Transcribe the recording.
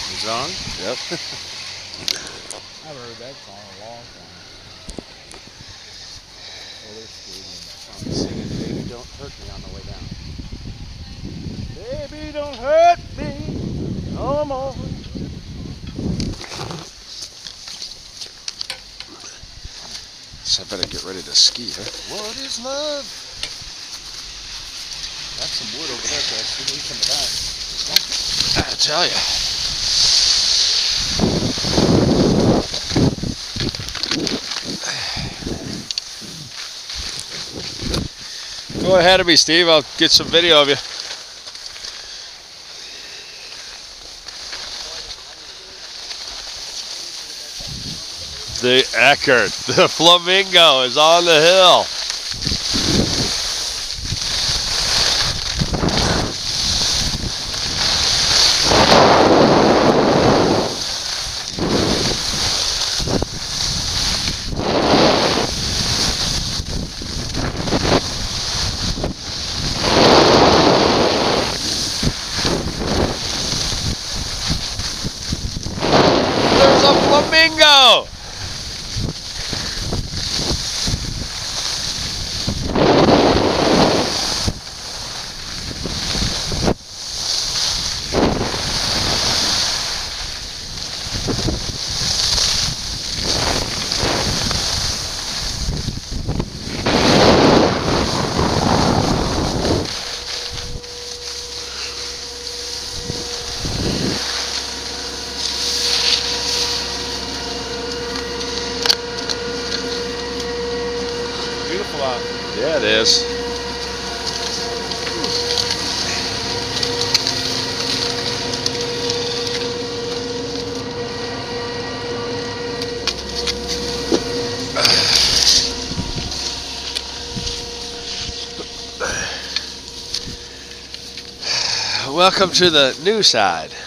Is it on? Yep. I haven't heard that song in a long time. Oh, they're skating. I'm singing Baby Don't Hurt Me on the way down. Baby don't hurt me no more. So I better get ready to ski, huh? What is love? That's some wood over there, Chris. You need some of that. I tell you. Go ahead of me, Steve. I'll get some video of you. The Eckerd, the flamingo, is on the hill. There's a flamingo! Beautiful out. Yeah, it is. Welcome to the new side.